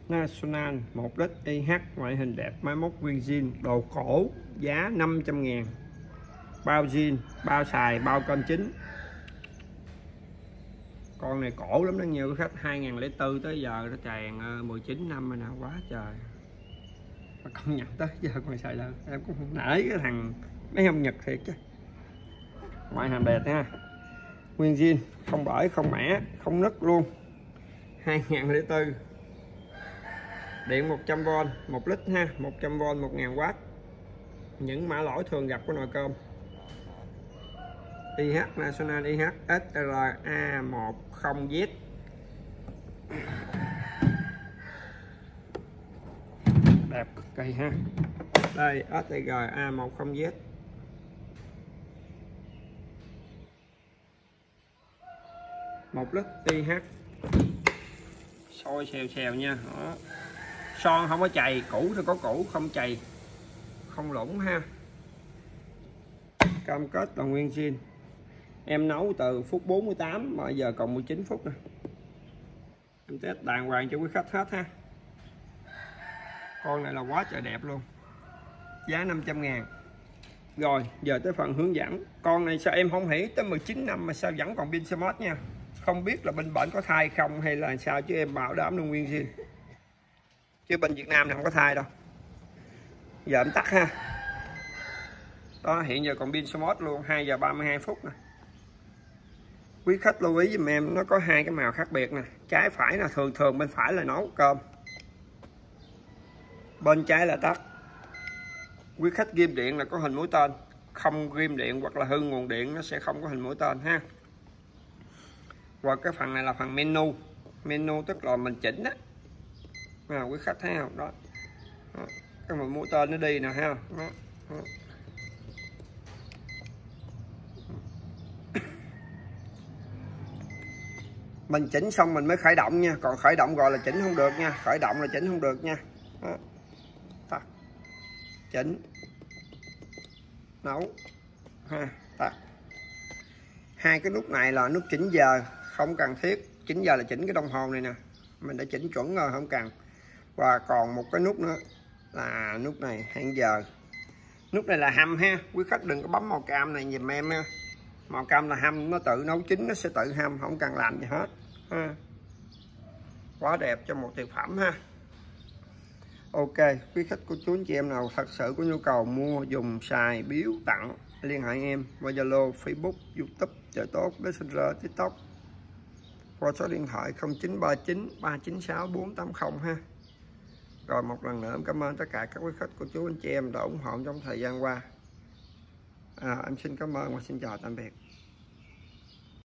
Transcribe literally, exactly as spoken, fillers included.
National một lít i hát, ngoại hình đẹp, máy móc nguyên zin, đồ cổ, giá năm trăm ngàn, bao zin, bao xài, bao cơm chín. Con này cổ lắm đó nhiều khách, hai nghìn lẻ bốn tới giờ nó tràn mười chín năm rồi nào, quá trời. Mà công nhận tới giờ còn xài lên, em cũng nể cái thằng mấy ông Nhật thiệt chứ. Ngoại hình đẹp ha, nguyên zin, không bể không mẻ không nứt luôn, hai nghìn lẻ bốn, điện một trăm vôn, một lít ha, một trăm vôn, một nghìn oát. Những mã lỗi thường gặp của nồi cơm. i hát National i hát ét rờ a mười Z. Đẹp cực kỳ ha. Đây ét rờ a mười Z. một lít i hát. Sôi xèo xèo nha. Đó. Son không có chày, cũ thì có cũ, không chày, không lũng ha. Cam kết là nguyên zin. Em nấu từ phút bốn mươi tám mà giờ còn mười chín phút nè. Em test đàng hoàng cho quý khách hết ha. Con này là quá trời đẹp luôn. Giá năm trăm ngàn. Rồi giờ tới phần hướng dẫn. Con này sao em không hiểu tới mười chín năm mà sao vẫn còn pin smart nha. Không biết là bên bệnh có thai không hay là sao, chứ em bảo đảm luôn nguyên zin. Chứ bên Việt Nam này không có thai đâu. Giờ em tắt ha. Đó, hiện giờ còn pin smart luôn, hai giờ ba mươi hai phút nè. Quý khách lưu ý giùm em, nó có hai cái màu khác biệt nè, trái phải là thường thường bên phải là nấu cơm, bên trái là tắt. Quý khách ghim điện là có hình mũi tên, không ghim điện hoặc là hư nguồn điện nó sẽ không có hình mũi tên ha. Và cái phần này là phần menu, menu tức là mình chỉnh đó. À, quý khách thấy không đó, đó. Cái mũi tên nó đi nè ha. Đó. Đó. Mình chỉnh xong mình mới khởi động nha, còn khởi động rồi là chỉnh không được nha, khởi động là chỉnh không được nha. Đó. Tắt, chỉnh, nấu ha, tắt. Hai cái nút này là nút chỉnh giờ, không cần thiết. Chỉnh giờ là chỉnh cái đồng hồ này nè, mình đã chỉnh chuẩn rồi không cần. Và còn một cái nút nữa là nút này hẹn giờ. Nút này là hầm ha, quý khách đừng có bấm màu cam này giùm em ha. Màu cam là hầm, nó tự nấu chín nó sẽ tự hầm, không cần làm gì hết ha. Quá đẹp cho một thực phẩm ha. Ok, quý khách cô chú anh chị em nào thật sự có nhu cầu mua, dùng, xài, biếu, tặng, liên hệ em qua Zalo, Facebook, YouTube, Chợ Tốt, Messenger, TikTok qua số điện thoại không chín ba chín ba chín sáu bốn tám không ha. Rồi một lần nữa em cảm ơn tất cả các quý khách cô chú anh chị em đã ủng hộ trong thời gian qua. À, em xin cảm ơn và xin chào tạm biệt.